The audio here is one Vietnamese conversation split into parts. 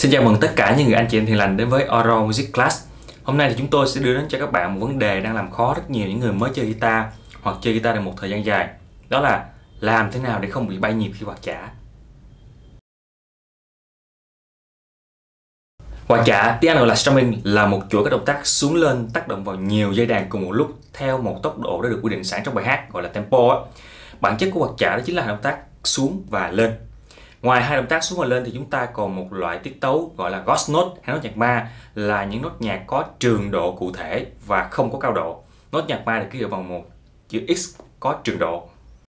Xin chào mừng tất cả những người anh chị em thiền lành đến với Oro Music Class. Hôm nay thì chúng tôi sẽ đưa đến cho các bạn một vấn đề đang làm khó rất nhiều những người mới chơi guitar hoặc chơi guitar được một thời gian dài. Đó là làm thế nào để không bị bay nhịp khi quạt chả. Quạt chả, tiếng Anh là strumming, là một chuỗi các động tác xuống lên tác động vào nhiều dây đàn cùng một lúc theo một tốc độ đã được quy định sẵn trong bài hát, gọi là tempo. Bản chất của quạt chả đó chính là động tác xuống và lên. Ngoài hai động tác xuống và lên thì chúng ta còn một loại tiết tấu gọi là ghost note hay nốt nhạc ma, là những nốt nhạc có trường độ cụ thể và không có cao độ. Nốt nhạc ma được ký hiệu bằng một chữ X có trường độ.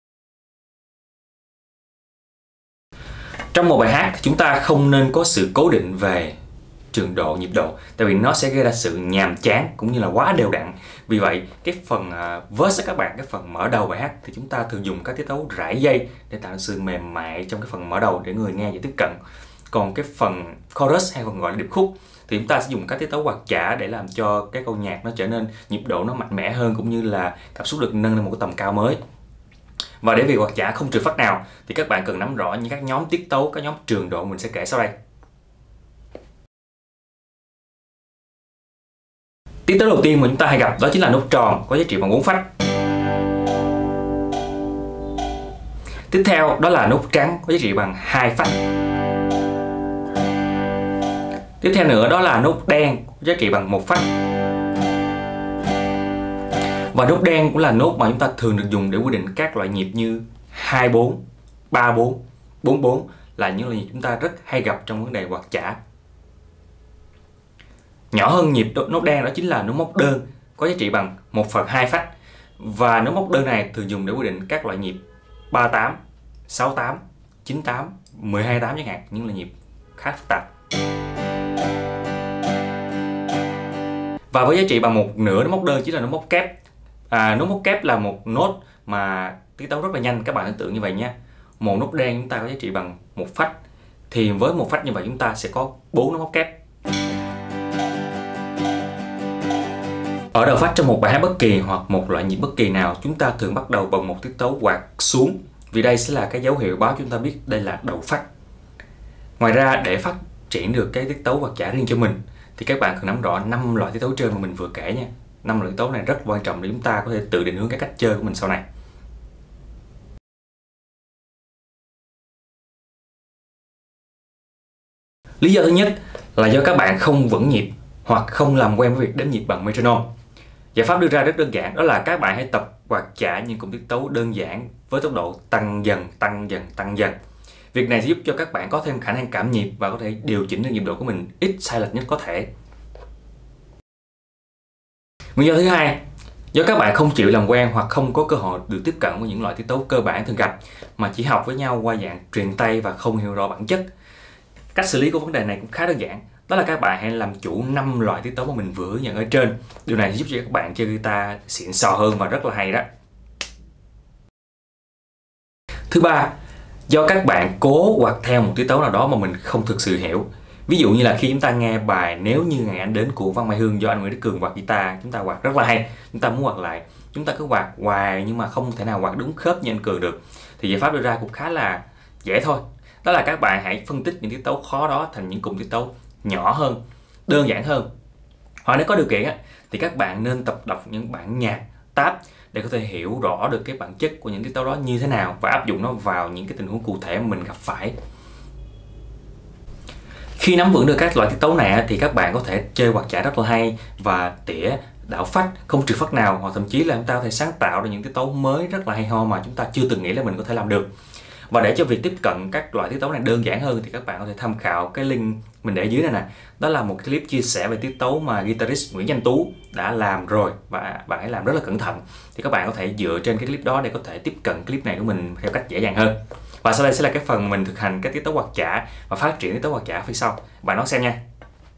Trong một bài hát thì chúng ta không nên có sự cố định về trường độ, nhịp độ, tại vì nó sẽ gây ra sự nhàm chán cũng như là quá đều đặn. Vì vậy cái phần verse các bạn, cái phần mở đầu bài hát thì chúng ta thường dùng các tiết tấu rải dây để tạo sự mềm mại trong cái phần mở đầu để người nghe dễ tiếp cận. Còn cái phần chorus hay còn gọi là điệp khúc thì chúng ta sẽ dùng các tiết tấu quạt chả để làm cho cái câu nhạc nó trở nên nhịp độ nó mạnh mẽ hơn, cũng như là cảm xúc được nâng lên một cái tầm cao mới. Và để vì quạt chả không trừ phát nào thì các bạn cần nắm rõ những các nhóm tiết tấu, các nhóm trường độ mình sẽ kể sau đây. Tiết tấu đầu tiên mà chúng ta hay gặp đó chính là nốt tròn có giá trị bằng 4 phách. Tiếp theo đó là nốt trắng có giá trị bằng 2 phách. Tiếp theo nữa đó là nốt đen có giá trị bằng 1 phách. Và nốt đen cũng là nốt mà chúng ta thường được dùng để quy định các loại nhịp như 2/4, 3/4, 4/4, là những loại nhịp chúng ta rất hay gặp trong vấn đề quạt chả. Nhỏ hơn nhịp nốt đen đó chính là nốt móc đơn có giá trị bằng 1/2 phách. Và nốt móc đơn này thường dùng để quy định các loại nhịp 3/8, 6/8, 9/8, 12/8 chẳng hạn, những là nhịp khá phức tạp. Và với giá trị bằng 1/2 nốt móc đơn chính là nốt móc kép. Nốt móc kép là một nốt mà tiết tấu rất là nhanh, các bạn tưởng tượng như vậy nhé. Một nốt đen chúng ta có giá trị bằng 1 phách, thì với 1 phách như vậy chúng ta sẽ có 4 nốt móc kép. Ở đầu phách trong một bài hát bất kỳ hoặc một loại nhịp bất kỳ nào, chúng ta thường bắt đầu bằng một tiết tấu quạt xuống, vì đây sẽ là cái dấu hiệu báo chúng ta biết đây là đầu phách. Ngoài ra, để phát triển được cái tiết tấu quạt chả riêng cho mình thì các bạn cần nắm rõ 5 loại tiết tấu trên mà mình vừa kể nha. 5 loại tiết tấu này rất quan trọng để chúng ta có thể tự định hướng cái cách chơi của mình sau này. Lý do thứ nhất là do các bạn không vững nhịp hoặc không làm quen với việc đếm nhịp bằng metronome. Giải pháp đưa ra rất đơn giản, đó là các bạn hãy tập quạt chả những cụm tiết tấu đơn giản với tốc độ tăng dần, tăng dần, tăng dần. Việc này sẽ giúp cho các bạn có thêm khả năng cảm nhịp và có thể điều chỉnh được nhịp độ của mình ít sai lệch nhất có thể. Nguyên do thứ hai, do các bạn không chịu làm quen hoặc không có cơ hội được tiếp cận với những loại tiết tấu cơ bản thường gặp, mà chỉ học với nhau qua dạng truyền tay và không hiểu rõ bản chất. Cách xử lý của vấn đề này cũng khá đơn giản, đó là các bạn hãy làm chủ 5 loại tiết tấu mà mình vừa hướng dẫn ở trên. Điều này sẽ giúp cho các bạn chơi guitar xịn sò hơn và rất là hay đó. Thứ ba, do các bạn cố quạt theo một tiết tấu nào đó mà mình không thực sự hiểu. Ví dụ như là khi chúng ta nghe bài Nếu Như Ngày Anh Đến của Văn Mai Hương do anh Nguyễn Đức Cường quạt guitar, chúng ta quạt rất là hay, chúng ta muốn quạt lại, chúng ta cứ quạt hoài nhưng mà không thể nào quạt đúng khớp như anh Cường được. Thì giải pháp đưa ra cũng khá là dễ thôi. Đó là các bạn hãy phân tích những tiết tấu khó đó thành những cụm tiết tấu nhỏ hơn, đơn giản hơn. Hoặc nếu có điều kiện thì các bạn nên tập đọc những bản nhạc tab để có thể hiểu rõ được cái bản chất của những tiết tấu đó như thế nào và áp dụng nó vào những cái tình huống cụ thể mà mình gặp phải. Khi nắm vững được các loại tiết tấu này thì các bạn có thể chơi quạt chả rất là hay và tỉa, đảo phách không trừ phách nào, hoặc thậm chí là chúng ta có thể sáng tạo ra những tiết tấu mới rất là hay ho mà chúng ta chưa từng nghĩ là mình có thể làm được. Và để cho việc tiếp cận các loại tiết tấu này đơn giản hơn thì các bạn có thể tham khảo cái link mình để dưới này nè. Đó là một clip chia sẻ về tiết tấu mà guitarist Nguyễn Danh Tú đã làm rồi và bạn ấy làm rất là cẩn thận. Thì các bạn có thể dựa trên cái clip đó để có thể tiếp cận clip này của mình theo cách dễ dàng hơn. Và sau đây sẽ là cái phần mình thực hành các tiết tấu quạt chả và phát triển tiết tấu quạt chả phía sau. Bạn đón xem nha.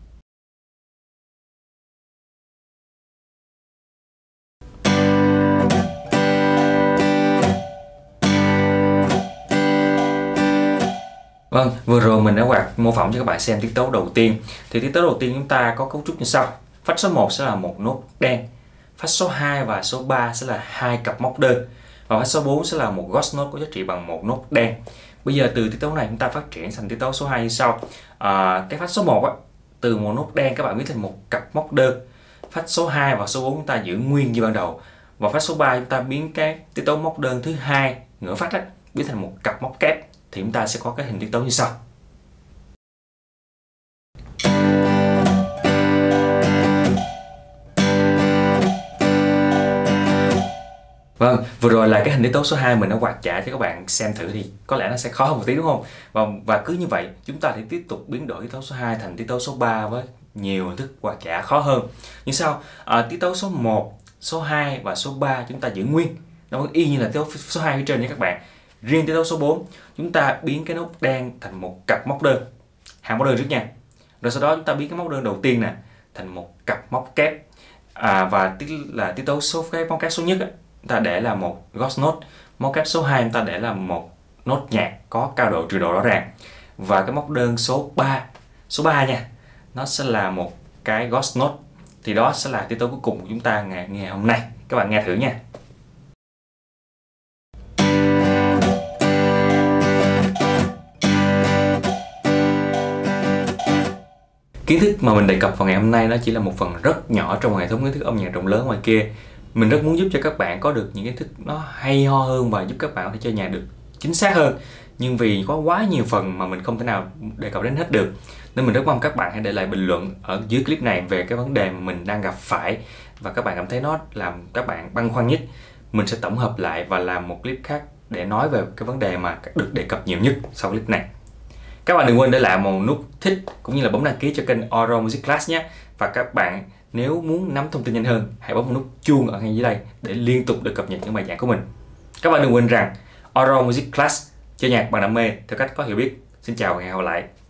Vâng, vừa rồi mình đã mô phỏng cho các bạn xem tiết tấu đầu tiên. Thì tiết tấu đầu tiên chúng ta có cấu trúc như sau. Phách số 1 sẽ là một nốt đen. Phách số 2 và số 3 sẽ là hai cặp móc đơn. Và phách số 4 sẽ là một ghost note có giá trị bằng một nốt đen. Bây giờ từ tiết tấu này chúng ta phát triển thành tiết tấu số 2 như sau. Cái phách số 1 á, từ một nốt đen các bạn biến thành một cặp móc đơn. Phách số 2 và số 4 chúng ta giữ nguyên như ban đầu. Và phách số 3 chúng ta biến cái tiết tấu móc đơn thứ hai ngửa phách á, biến thành một cặp móc kép, thì chúng ta sẽ có cái hình tiết tấu như sau. Vâng, vừa rồi là cái hình tiết tấu số 2 mình đã quạt chả cho các bạn xem thử, thì có lẽ nó sẽ khó hơn một tí đúng không? Và cứ như vậy chúng ta sẽ tiếp tục biến đổi tiết tấu số 2 thành tiết tấu số 3 với nhiều hình thức quạt chả khó hơn. Như sau, tiết tấu số 1, số 2 và số 3 chúng ta giữ nguyên, nó y như là tiết tấu số 2 phía trên nha các bạn. Riêng tiết tấu số 4 chúng ta biến cái nốt đen thành một cặp móc đơn, hàng móc đơn trước nha. Rồi sau đó chúng ta biến cái móc đơn đầu tiên nè thành một cặp móc kép, và tiết tấu số cái móc kép số nhất á, chúng ta để là một ghost note. Móc kép số 2 chúng ta để là một nốt nhạc có cao độ trừ độ rõ ràng. Và cái móc đơn số 3 nha, nó sẽ là một cái ghost note. Thì đó sẽ là tiết tấu cuối cùng của chúng ta ngày hôm nay. Các bạn nghe thử nha. Kiến thức mà mình đề cập vào ngày hôm nay nó chỉ là một phần rất nhỏ trong hệ thống kiến thức âm nhạc rộng lớn ngoài kia. Mình rất muốn giúp cho các bạn có được những kiến thức nó hay ho hơn và giúp các bạn có thể chơi nhạc được chính xác hơn. Nhưng vì có quá nhiều phần mà mình không thể nào đề cập đến hết được, nên mình rất mong các bạn hãy để lại bình luận ở dưới clip này về cái vấn đề mà mình đang gặp phải và các bạn cảm thấy nó làm các bạn băn khoăn nhất. Mình sẽ tổng hợp lại và làm một clip khác để nói về cái vấn đề mà được đề cập nhiều nhất sau clip này. Các bạn đừng quên để lại một nút thích cũng như là bấm đăng ký cho kênh Oro Music Class nhé. Và các bạn nếu muốn nắm thông tin nhanh hơn, hãy bấm một nút chuông ở ngay dưới đây để liên tục được cập nhật những bài giảng của mình. Các bạn đừng quên rằng Oro Music Class chơi nhạc bằng đam mê theo cách có hiểu biết. Xin chào và hẹn gặp lại.